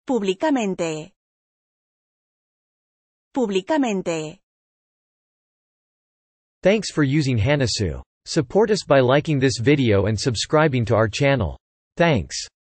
Públicamente. Públicamente. Thanks for using Hanasu. Support us by liking this video and subscribing to our channel. Thanks.